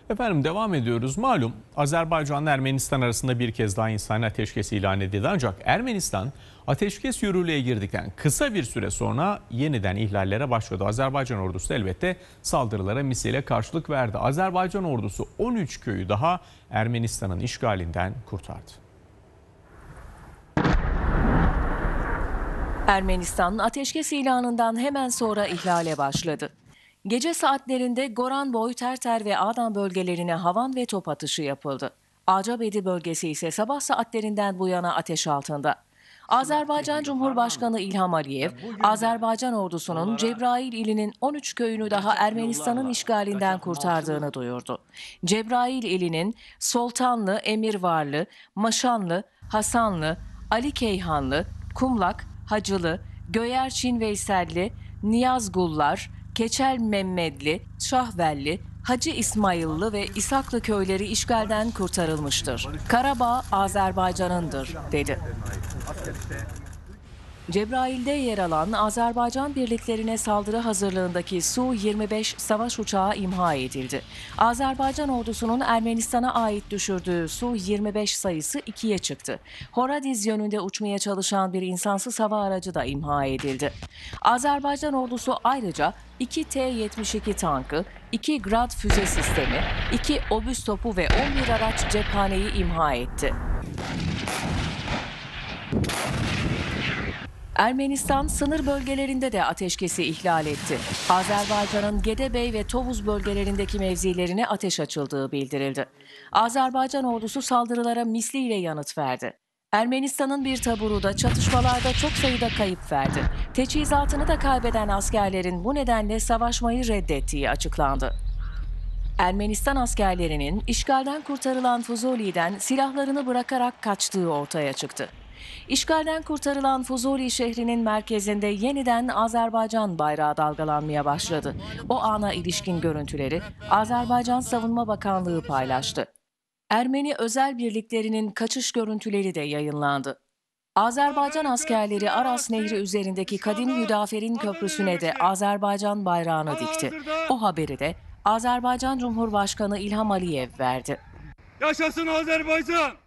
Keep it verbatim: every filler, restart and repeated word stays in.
Efendim devam ediyoruz. Malum Azerbaycan'la Ermenistan arasında bir kez daha insani ateşkes ilan edildi. Ancak Ermenistan ateşkes yürürlüğe girdikten kısa bir süre sonra yeniden ihlallere başladı. Azerbaycan ordusu elbette saldırılara misile karşılık verdi. Azerbaycan ordusu on üç köyü daha Ermenistan'ın işgalinden kurtardı. Ermenistan ateşkes ilanından hemen sonra ihlale başladı. Gece saatlerinde Goranboy, Terter ve Ağdam bölgelerine havan ve top atışı yapıldı. Acabedi bölgesi ise sabah saatlerinden bu yana ateş altında. Azerbaycan Cumhurbaşkanı İlham Aliyev, Azerbaycan ordusunun Cebrail ilinin on üç köyünü daha Ermenistan'ın işgalinden kurtardığını duyurdu. Cebrail ilinin Soltanlı, Emirvarlı, Maşanlı, Hasanlı, Ali Keyhanlı, Kumlak, Hacılı, Göyerçin Veyselli, Niyazgullar, Keçel Memmedli, Şahvelli, Hacı İsmaillı ve İshaklı köyleri işgalden kurtarılmıştır. Karabağ Azerbaycan'ındır, dedi. Cebrail'de yer alan Azerbaycan birliklerine saldırı hazırlığındaki Su yirmi beş savaş uçağı imha edildi. Azerbaycan ordusunun Ermenistan'a ait düşürdüğü Su yirmi beş sayısı ikiye çıktı. Horadiz yönünde uçmaya çalışan bir insansız hava aracı da imha edildi. Azerbaycan ordusu ayrıca iki T yetmiş iki tankı, iki Grad füze sistemi, iki obüs topu ve on bir araç cephaneyi imha etti. Ermenistan sınır bölgelerinde de ateşkesi ihlal etti. Azerbaycan'ın Gedebey ve Tovuz bölgelerindeki mevzilerine ateş açıldığı bildirildi. Azerbaycan ordusu saldırılara misliyle yanıt verdi. Ermenistan'ın bir taburu da çatışmalarda çok sayıda kayıp verdi. Teçhizatını da kaybeden askerlerin bu nedenle savaşmayı reddettiği açıklandı. Ermenistan askerlerinin işgalden kurtarılan Fuzuli'den silahlarını bırakarak kaçtığı ortaya çıktı. İşgalden kurtarılan Fuzuli şehrinin merkezinde yeniden Azerbaycan bayrağı dalgalanmaya başladı. O ana ilişkin görüntüleri Azerbaycan Savunma Bakanlığı paylaştı. Ermeni özel birliklerinin kaçış görüntüleri de yayınlandı. Azerbaycan askerleri Aras Nehri üzerindeki Kadim Müdaferin Köprüsü'ne de Azerbaycan bayrağını dikti. O haberi de Azerbaycan Cumhurbaşkanı İlham Aliyev verdi. Yaşasın Azerbaycan!